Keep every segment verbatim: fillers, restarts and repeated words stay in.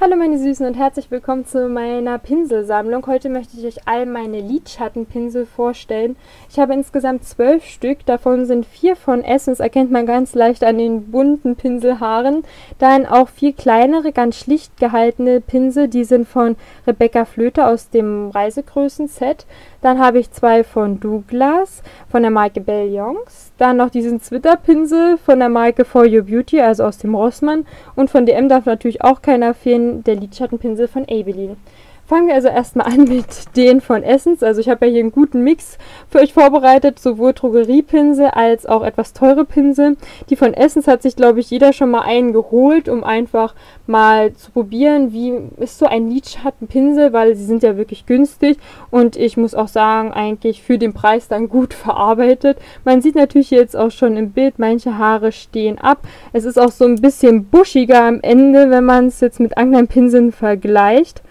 Hallo meine Süßen und herzlich willkommen zu meiner Pinselsammlung. Heute möchte ich euch all meine Lidschattenpinsel vorstellen. Ich habe insgesamt zwölf Stück, davon sind vier von Essence, erkennt man ganz leicht an den bunten Pinselhaaren. Dann auch vier kleinere, ganz schlicht gehaltene Pinsel, die sind von Rebecca Flöter aus dem Reisegrößen-Set. Dann habe ich zwei von Douglas, von der Marke Belliongs. Dann noch diesen Zwitterpinsel von der Marke For Your Beauty, also aus dem Rossmann. Und von D M darf natürlich auch keiner fehlen, der Lidschattenpinsel von Maybelline. Fangen wir also erstmal an mit den von Essence. Also ich habe ja hier einen guten Mix für euch vorbereitet, sowohl Drogeriepinsel als auch etwas teure Pinsel. Die von Essence hat sich, glaube ich, jeder schon mal einen geholt, um einfach mal zu probieren, wie ist so ein Lidschattenpinsel, weil sie sind ja wirklich günstig und ich muss auch sagen, eigentlich für den Preis dann gut verarbeitet. Man sieht natürlich jetzt auch schon im Bild, manche Haare stehen ab. Es ist auch so ein bisschen buschiger am Ende, wenn man es jetzt mit anderen Pinseln vergleicht.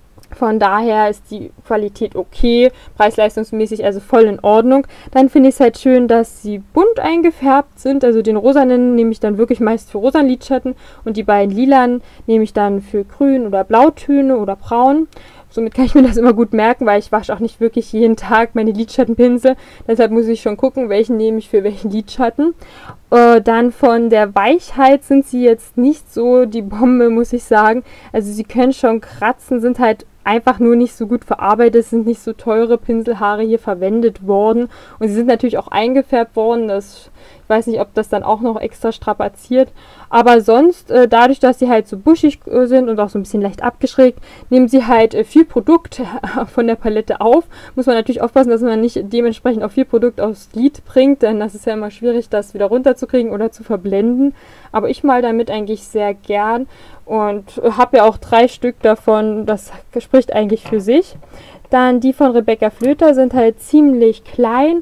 Von daher ist die Qualität okay, preis-leistungsmäßig also voll in Ordnung. Dann finde ich es halt schön, dass sie bunt eingefärbt sind. Also den rosanen nehme ich dann wirklich meist für rosa Lidschatten und die beiden lilanen nehme ich dann für grün oder Blautöne oder braun. Somit kann ich mir das immer gut merken, weil ich wasche auch nicht wirklich jeden Tag meine Lidschattenpinsel. Deshalb muss ich schon gucken, welchen nehme ich für welchen Lidschatten. Äh, dann von der Weichheit sind sie jetzt nicht so die Bombe, muss ich sagen. Also sie können schon kratzen, sind halt einfach nur nicht so gut verarbeitet, es sind nicht so teure Pinselhaare hier verwendet worden und sie sind natürlich auch eingefärbt worden, das, ich weiß nicht, ob das dann auch noch extra strapaziert, aber sonst, äh, dadurch, dass sie halt so buschig äh, sind und auch so ein bisschen leicht abgeschrägt, nehmen sie halt äh, viel Produkt von der Palette auf, muss man natürlich aufpassen, dass man nicht dementsprechend auch viel Produkt aufs Lid bringt, denn das ist ja immer schwierig, das wieder runterzukriegen oder zu verblenden, aber ich mal damit eigentlich sehr gern und habe ja auch drei Stück davon, das spricht eigentlich für sich. Dann die von Rebecca Flöter sind halt ziemlich klein,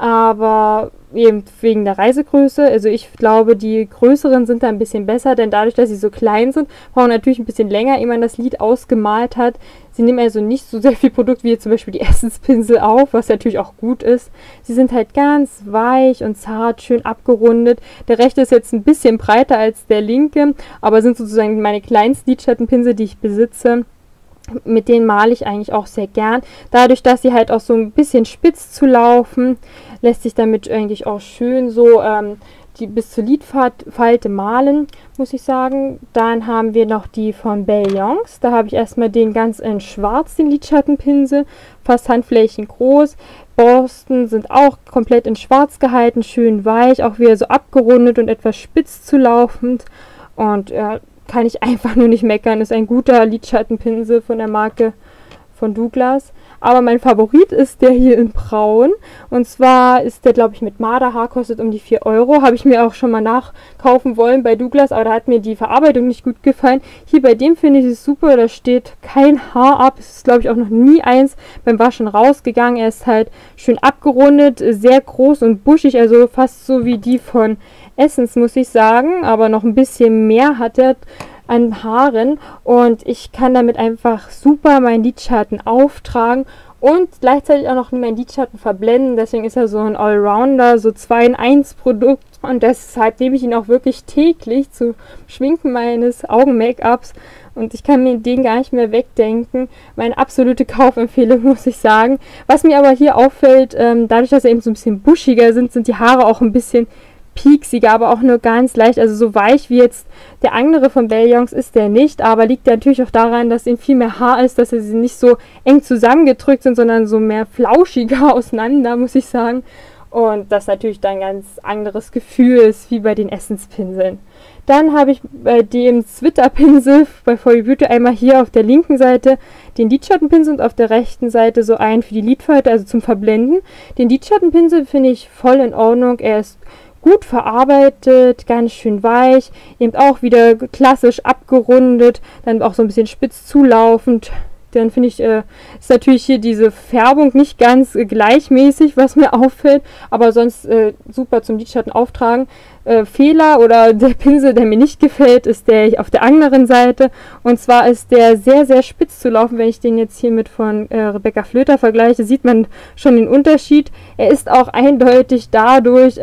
aber eben wegen der Reisegröße. Also ich glaube, die größeren sind da ein bisschen besser, denn dadurch, dass sie so klein sind, brauchen natürlich ein bisschen länger, ehe man das Lid ausgemalt hat. Sie nehmen also nicht so sehr viel Produkt wie zum Beispiel die Essence-Pinsel auf, was natürlich auch gut ist. Sie sind halt ganz weich und zart, schön abgerundet. Der rechte ist jetzt ein bisschen breiter als der linke, aber sind sozusagen meine kleinsten Lidschattenpinsel, die ich besitze. Mit denen male ich eigentlich auch sehr gern. Dadurch, dass sie halt auch so ein bisschen spitz zu laufen, lässt sich damit eigentlich auch schön so ähm, die bis zur Lidfalte malen, muss ich sagen. Dann haben wir noch die von Belliongs. Da habe ich erstmal den ganz in schwarz, den Lidschattenpinsel, fast Handflächen groß. Borsten sind auch komplett in schwarz gehalten, schön weich, auch wieder so abgerundet und etwas spitz zu laufend. Und ja, kann ich einfach nur nicht meckern. Ist ein guter Lidschattenpinsel von der Marke von Douglas. Aber mein Favorit ist der hier in Braun. Und zwar ist der, glaube ich, mit Marderhaar, kostet um die vier Euro. Habe ich mir auch schon mal nachkaufen wollen bei Douglas, aber da hat mir die Verarbeitung nicht gut gefallen. Hier bei dem finde ich es super, da steht kein Haar ab. Es ist, glaube ich, auch noch nie eins beim Waschen rausgegangen. Er ist halt schön abgerundet, sehr groß und buschig, also fast so wie die von Essence, muss ich sagen, aber noch ein bisschen mehr hat er an Haaren und ich kann damit einfach super meinen Lidschatten auftragen und gleichzeitig auch noch meinen Lidschatten verblenden, deswegen ist er so ein Allrounder, so zwei in eins Produkt und deshalb nehme ich ihn auch wirklich täglich zu Schminken meines Augen-Make-ups und ich kann mir den gar nicht mehr wegdenken. Meine absolute Kaufempfehlung, muss ich sagen. Was mir aber hier auffällt, ähm, dadurch, dass er eben so ein bisschen buschiger sind, sind die Haare auch ein bisschen pieksiger, aber auch nur ganz leicht, also so weich wie jetzt der andere von Belliongs ist der nicht, aber liegt ja natürlich auch daran, dass ihm viel mehr Haar ist, dass sie nicht so eng zusammengedrückt sind, sondern so mehr flauschiger auseinander, muss ich sagen. Und das natürlich dann ein ganz anderes Gefühl ist, wie bei den Essence-Pinseln. Dann habe ich bei dem Zwitterpinsel bei For You Beauty einmal hier auf der linken Seite den Lidschattenpinsel und auf der rechten Seite so einen für die Lidfalte, also zum Verblenden. Den Lidschattenpinsel finde ich voll in Ordnung, er ist gut verarbeitet, ganz schön weich, eben auch wieder klassisch abgerundet, dann auch so ein bisschen spitz zulaufend. Dann finde ich, äh, ist natürlich hier diese Färbung nicht ganz äh, gleichmäßig, was mir auffällt, aber sonst äh, super zum Lidschatten auftragen. Äh, Fehler oder der Pinsel, der mir nicht gefällt, ist der auf der anderen Seite. Und zwar ist der sehr, sehr spitz zu laufen. Wenn ich den jetzt hier mit von äh, Rebecca Flöter vergleiche, sieht man schon den Unterschied. Er ist auch eindeutig dadurch äh,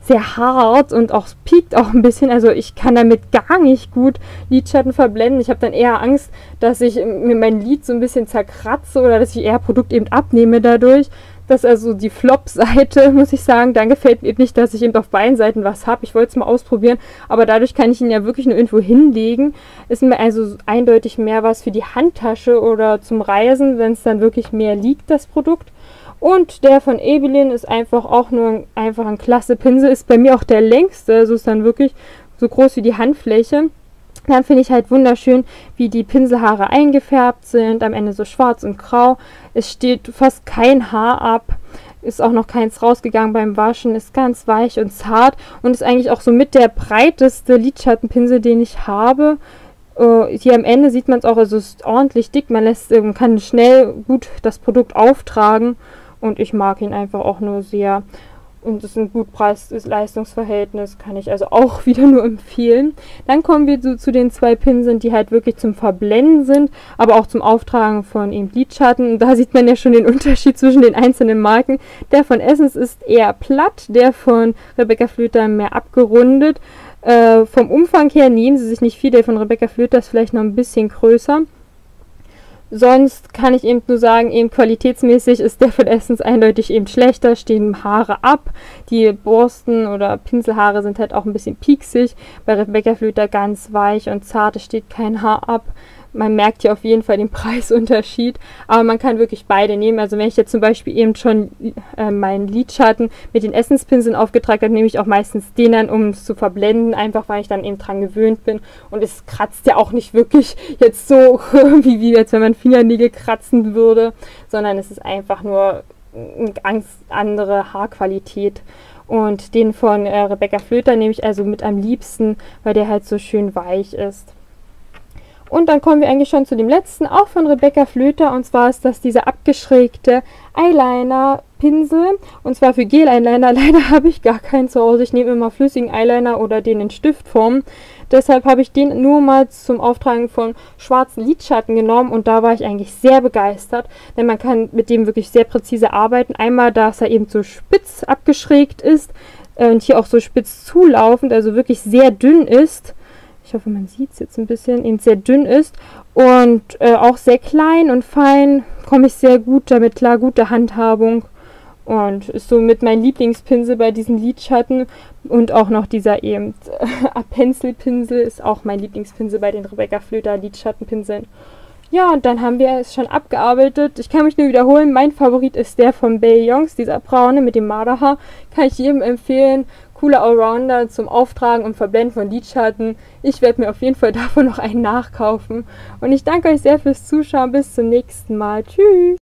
sehr hart und auch piekt auch ein bisschen. Also ich kann damit gar nicht gut Lidschatten verblenden. Ich habe dann eher Angst, dass ich mir mein Lid so ein bisschen zerkratze oder dass ich eher Produkt eben abnehme dadurch. Das ist also die Flop-Seite, muss ich sagen. Dann gefällt mir eben nicht, dass ich eben auf beiden Seiten was habe. Ich wollte es mal ausprobieren, aber dadurch kann ich ihn ja wirklich nur irgendwo hinlegen. Ist mir also eindeutig mehr was für die Handtasche oder zum Reisen, wenn es dann wirklich mehr liegt, das Produkt. Und der von Ebelin ist einfach auch nur ein, einfach ein klasse Pinsel. Ist bei mir auch der längste. Also ist dann wirklich so groß wie die Handfläche. Dann finde ich halt wunderschön, wie die Pinselhaare eingefärbt sind. Am Ende so schwarz und grau. Es steht fast kein Haar ab. Ist auch noch keins rausgegangen beim Waschen. Ist ganz weich und zart. Und ist eigentlich auch so mit der breiteste Lidschattenpinsel, den ich habe. Uh, hier am Ende sieht man es auch. Also es ist ordentlich dick. Man lässt, man kann schnell gut das Produkt auftragen. Und ich mag ihn einfach auch nur sehr. Und es ist ein gut Preis-Leistungs-Verhältnis, kann ich also auch wieder nur empfehlen. Dann kommen wir so zu den zwei Pinseln, die halt wirklich zum Verblenden sind, aber auch zum Auftragen von eben Lidschatten. Und da sieht man ja schon den Unterschied zwischen den einzelnen Marken. Der von Essence ist eher platt, der von Rebecca Flöter mehr abgerundet. Äh, vom Umfang her nehmen sie sich nicht viel, der von Rebecca Flöter ist vielleicht noch ein bisschen größer. Sonst kann ich eben nur sagen, eben qualitätsmäßig ist der von Essence eindeutig eben schlechter, stehen Haare ab. Die Borsten oder Pinselhaare sind halt auch ein bisschen pieksig. Bei Rebecca Flöter ganz weich und zart, es steht kein Haar ab. Man merkt hier auf jeden Fall den Preisunterschied, aber man kann wirklich beide nehmen. Also wenn ich jetzt zum Beispiel eben schon äh, meinen Lidschatten mit den Essence-Pinseln aufgetragen habe, nehme ich auch meistens den dann, um es zu verblenden, einfach weil ich dann eben dran gewöhnt bin. Und es kratzt ja auch nicht wirklich jetzt so, wie, wie jetzt wenn man Fingernägel kratzen würde, sondern es ist einfach nur eine ganz andere Haarqualität. Und den von äh, Rebecca Flöter nehme ich also mit am liebsten, weil der halt so schön weich ist. Und dann kommen wir eigentlich schon zu dem letzten, auch von Rebecca Flöter, und zwar ist das dieser abgeschrägte Eyeliner-Pinsel, und zwar für Gel-Eyeliner. Leider habe ich gar keinen zu Hause, ich nehme immer flüssigen Eyeliner oder den in Stiftform. Deshalb habe ich den nur mal zum Auftragen von schwarzen Lidschatten genommen und da war ich eigentlich sehr begeistert, denn man kann mit dem wirklich sehr präzise arbeiten. Einmal, dass er eben so spitz abgeschrägt ist und hier auch so spitz zulaufend, also wirklich sehr dünn ist. Ich hoffe, man sieht es jetzt ein bisschen, eben sehr dünn ist und äh, auch sehr klein und fein, komme ich sehr gut damit klar, gute Handhabung und ist somit mein Lieblingspinsel bei diesen Lidschatten und auch noch dieser eben äh, Pencilpinsel ist auch mein Lieblingspinsel bei den Rebecca Flöter Lidschattenpinseln. Ja, und dann haben wir es schon abgearbeitet. Ich kann mich nur wiederholen, mein Favorit ist der von Beyoncé, dieser braune mit dem Marderhaar, kann ich jedem empfehlen. Cooler Allrounder zum Auftragen und Verblenden von Lidschatten. Ich werde mir auf jeden Fall davon noch einen nachkaufen. Und ich danke euch sehr fürs Zuschauen. Bis zum nächsten Mal. Tschüss!